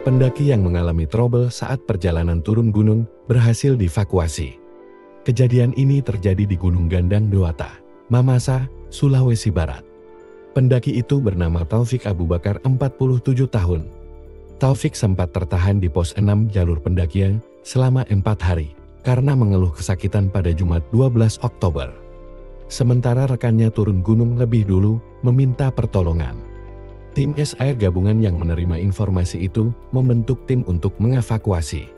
Pendaki yang mengalami trouble saat perjalanan turun gunung berhasil dievakuasi. Kejadian ini terjadi di Gunung Gandang Dewata, Mamasa, Sulawesi Barat. Pendaki itu bernama Taufik Abu Bakar, 47 tahun. Taufik sempat tertahan di pos 6 jalur pendakian selama 4 hari karena mengeluh kesakitan pada Jumat 12 Oktober. Sementara rekannya turun gunung lebih dulu meminta pertolongan. Tim SAR gabungan yang menerima informasi itu membentuk tim untuk mengevakuasi.